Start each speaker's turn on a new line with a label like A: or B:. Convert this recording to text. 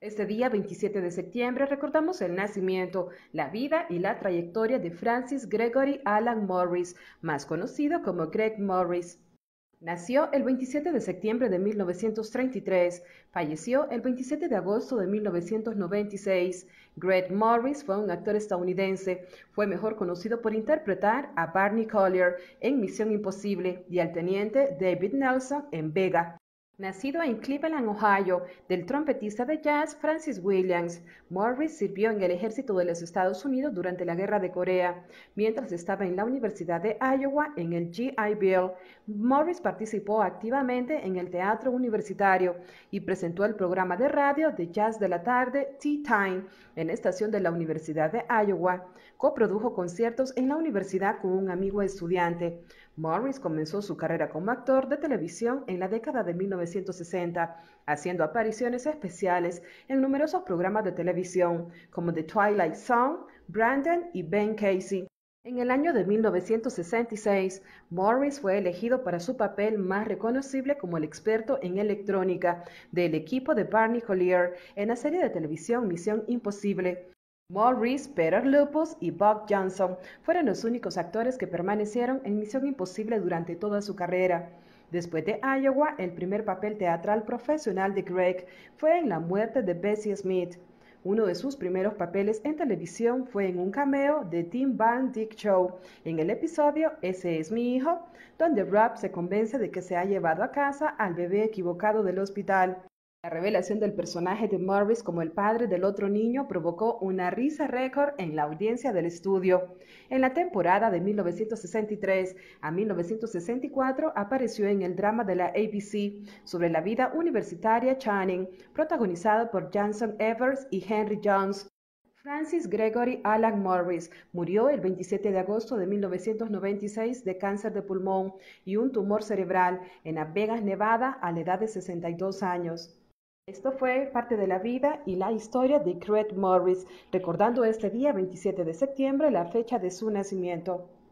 A: Este día 27 de septiembre recordamos el nacimiento, la vida y la trayectoria de Francis Gregory Alan Morris, más conocido como Greg Morris. Nació el 27 de septiembre de 1933, falleció el 27 de agosto de 1996. Greg Morris fue un actor estadounidense, fue mejor conocido por interpretar a Barney Collier en Misión Imposible y al teniente David Nelson en Vega. Nacido en Cleveland, Ohio, del trompetista de jazz Francis Williams, Morris sirvió en el ejército de los Estados Unidos durante la Guerra de Corea. Mientras estaba en la Universidad de Iowa en el GI Bill, Morris participó activamente en el teatro universitario y presentó el programa de radio de jazz de la tarde Tea Time en la estación de la Universidad de Iowa. Coprodujo conciertos en la universidad con un amigo estudiante. Morris comenzó su carrera como actor de televisión en la década de 1960, haciendo apariciones especiales en numerosos programas de televisión, como The Twilight Zone, Brandon y Ben Casey. En el año de 1966, Morris fue elegido para su papel más reconocible como el experto en electrónica del equipo de Barney Collier en la serie de televisión Misión Imposible. Morris, Peter Lupus y Bob Johnson fueron los únicos actores que permanecieron en Misión Imposible durante toda su carrera. Después de Iowa, el primer papel teatral profesional de Greg fue en La muerte de Bessie Smith. Uno de sus primeros papeles en televisión fue en un cameo de Tim Van Dyke Show, en el episodio Ese es mi hijo, donde Rob se convence de que se ha llevado a casa al bebé equivocado del hospital. La revelación del personaje de Morris como el padre del otro niño provocó una risa récord en la audiencia del estudio. En la temporada de 1963 a 1964 apareció en el drama de la ABC sobre la vida universitaria Channing, protagonizado por Janson Evers y Henry Jones. Francis Gregory Alan Morris murió el 27 de agosto de 1996 de cáncer de pulmón y un tumor cerebral en Las Vegas, Nevada, a la edad de 62 años. Esto fue parte de la vida y la historia de Greg Morris, recordando este día 27 de septiembre, la fecha de su nacimiento.